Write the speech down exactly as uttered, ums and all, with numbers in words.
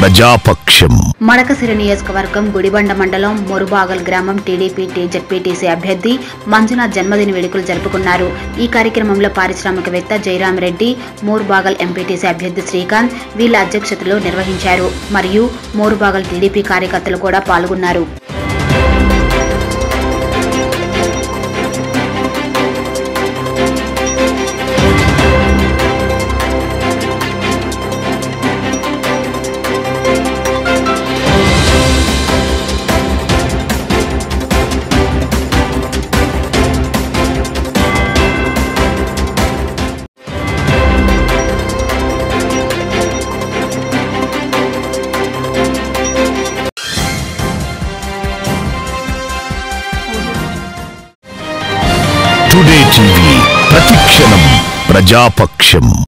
ప్రజాపక్షం. మడకశిర నియోజకవర్గం గుడిబండ మండలం మోరుబాగల్ గ్రామం టీడీపీ జెడ్పీటీసీ అభ్యర్థి మంజునాథ్ జన్మదిన వేడుకలు జరుపుకున్నారు. ఈ కార్యక్రమంలో పారిశ్రామికవేత్త జయరామరెడ్డి, మోరుబాగల్ ఎంపీటీసీ అభ్యర్థి శ్రీకాంత్ వీళ్ల అధ్యక్షతలో నిర్వహించారు. మరియు మోరుబాగల్ టీడీపీ కార్యకర్తలు కూడా పాల్గొన్నారు. టుడే టీవీ ప్రతిక్షణం ప్రజాపక్షం.